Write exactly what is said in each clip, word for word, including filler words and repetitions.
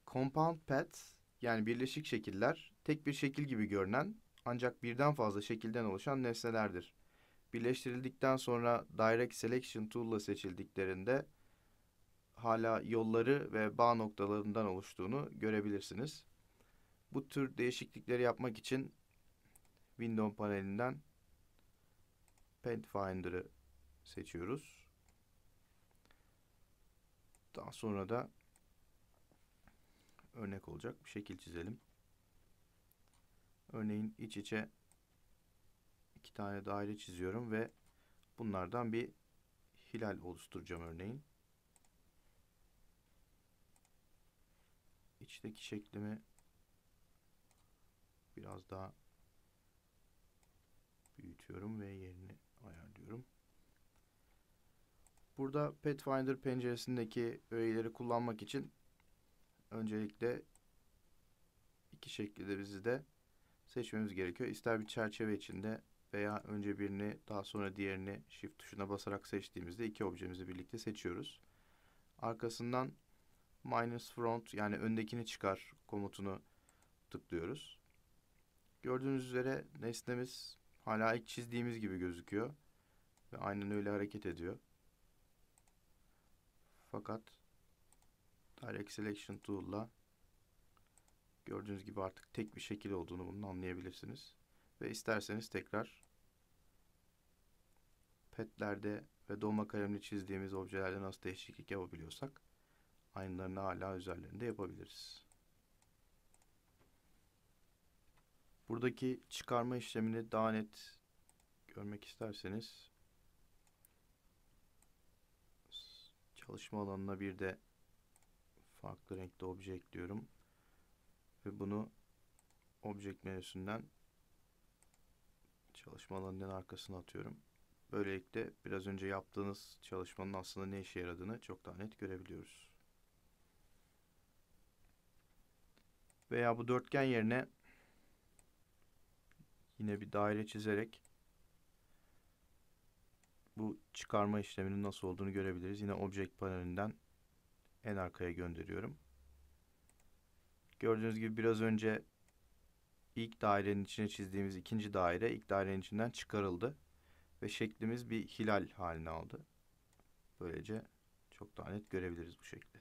Compound paths yani birleşik şekiller tek bir şekil gibi görünen ancak birden fazla şekilden oluşan nesnelerdir. Birleştirildikten sonra Direct Selection Tool ile seçildiklerinde hala yolları ve bağ noktalarından oluştuğunu görebilirsiniz. Bu tür değişiklikleri yapmak için Windows panelinden Pathfinder'ı seçiyoruz. Daha sonra da örnek olacak bir şekil çizelim. Örneğin iç içe iki tane daire çiziyorum ve bunlardan bir hilal oluşturacağım örneğin. İçteki şeklimi biraz daha büyütüyorum ve yerini ayarlıyorum. Burada Pathfinder penceresindeki öğeleri kullanmak için öncelikle iki şekli de bizi de seçmemiz gerekiyor. İster bir çerçeve içinde veya önce birini daha sonra diğerini Shift tuşuna basarak seçtiğimizde iki objemizi birlikte seçiyoruz. Arkasından minus front yani öndekini çıkar komutunu tıklıyoruz. Gördüğünüz üzere nesnemiz hala ilk çizdiğimiz gibi gözüküyor ve aynen öyle hareket ediyor. Fakat Direct Selection Tool'la gördüğünüz gibi artık tek bir şekil olduğunu bunun anlayabilirsiniz. Ve isterseniz tekrar petlerde ve dolma kalemle çizdiğimiz objelerde nasıl değişiklik yapabiliyorsak aynılarını hala üzerlerinde yapabiliriz. Buradaki çıkarma işlemini daha net görmek isterseniz çalışma alanına bir de farklı renkte obje ekliyorum ve bunu Object menüsünden çalışma alanının arkasına atıyorum. Böylelikle biraz önce yaptığınız çalışmanın aslında ne işe yaradığını çok daha net görebiliyoruz. Veya bu dörtgen yerine yine bir daire çizerek bu çıkarma işleminin nasıl olduğunu görebiliriz. Yine Object panelinden en arkaya gönderiyorum. Gördüğünüz gibi biraz önce ilk dairenin içine çizdiğimiz ikinci daire ilk dairenin içinden çıkarıldı. Ve şeklimiz bir hilal haline aldı. Böylece çok daha net görebiliriz bu şekli.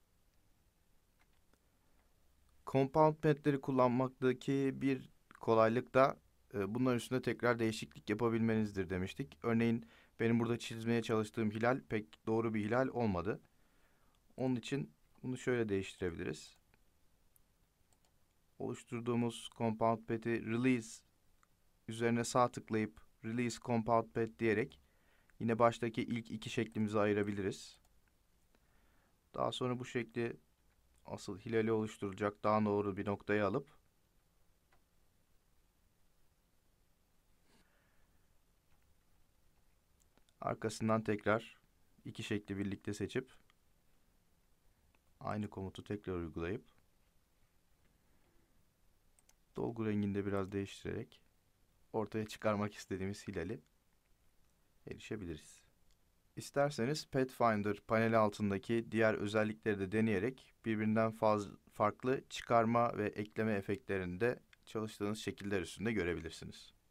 Compound path'leri kullanmaktaki bir kolaylık da e, bunların üstünde tekrar değişiklik yapabilmenizdir demiştik. Örneğin benim burada çizmeye çalıştığım hilal pek doğru bir hilal olmadı. Onun için bunu şöyle değiştirebiliriz. Oluşturduğumuz compound path'i release üzerine sağ tıklayıp release compound path diyerek yine baştaki ilk iki şeklimizi ayırabiliriz. Daha sonra bu şekli asıl hilali oluşturacak daha doğru bir noktaya alıp arkasından tekrar iki şekli birlikte seçip aynı komutu tekrar uygulayıp dolgu rengini de biraz değiştirerek ortaya çıkarmak istediğimiz hilali erişebiliriz. İsterseniz Pathfinder paneli altındaki diğer özellikleri de deneyerek birbirinden fazla farklı çıkarma ve ekleme efektlerini de çalıştığınız şekiller üstünde görebilirsiniz.